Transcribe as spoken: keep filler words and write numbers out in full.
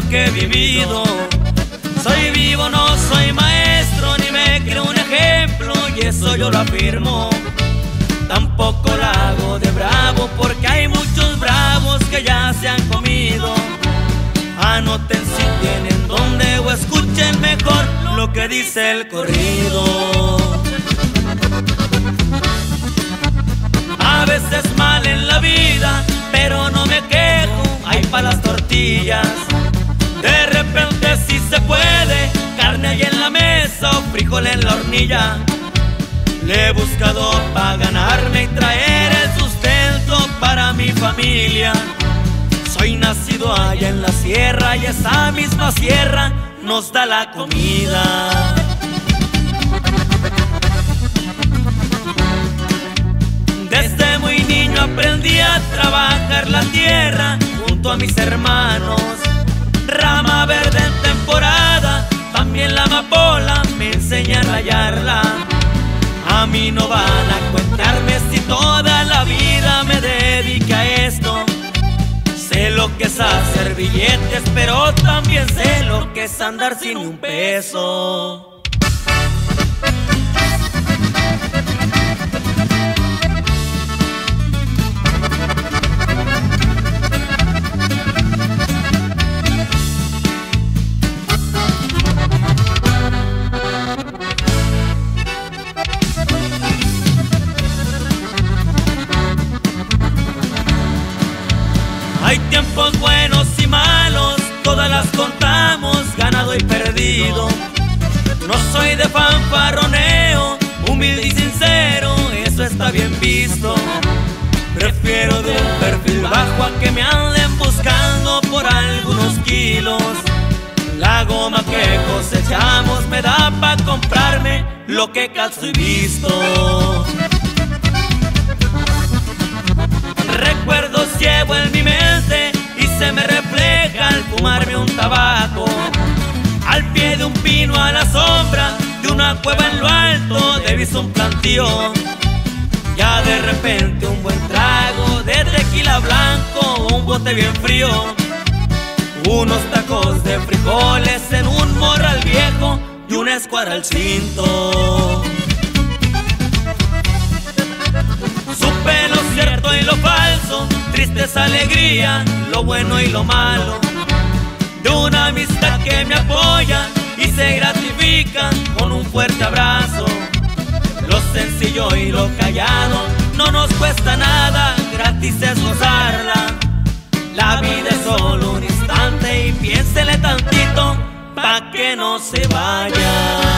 que he vivido. Soy vivo, no soy maestro, ni me creo un ejemplo, y eso yo lo afirmo. Tampoco la hago de bravo, porque hay muchos bravos que ya se han comido. Anoten si tienen donde, o escuchen mejor lo que dice el corrido. A veces mal en la vida, pero no me quejo, hay para las tortillas. De repente si se puede, carne ahí en la mesa o frijol en la hornilla. Le he buscado para ganarme y traer el sustento para mi familia. Soy nacido allá en la sierra y esa misma sierra nos da la comida. Desde muy niño aprendí a trabajar la tierra junto a mis hermanos. Rama verde en temporada, también la amapola me enseña a rayarla. A mí no van a contarme si toda la vida me dediqué a esto. Sé lo que es hacer billetes, pero también sé lo que es andar sin un peso. Hay tiempos buenos y malos, todas las contamos, ganado y perdido. No soy de fanfarroneo, humilde y sincero, eso está bien visto. Prefiero de un perfil bajo a que me anden buscando por algunos kilos. La goma que cosechamos me da pa' comprarme lo que calzo y visto. Recuerdos llevo en mi mente y se me refleja al fumarme un tabaco. Al pie de un pino a la sombra de una cueva en lo alto he visto un plantío. Ya de repente un buen trago de tequila blanco o un bote bien frío. Unos tacos de frijoles en un morral viejo y una escuadra al cinto. Supe lo cierto y lo falso, tristeza, alegría, lo bueno y lo malo. De una amistad que me apoya y se gratifica con un fuerte abrazo. Lo sencillo y lo callado no nos cuesta nada, gratis es gozarla. La vida es solo un instante y piénsele tantito pa' que no se vaya.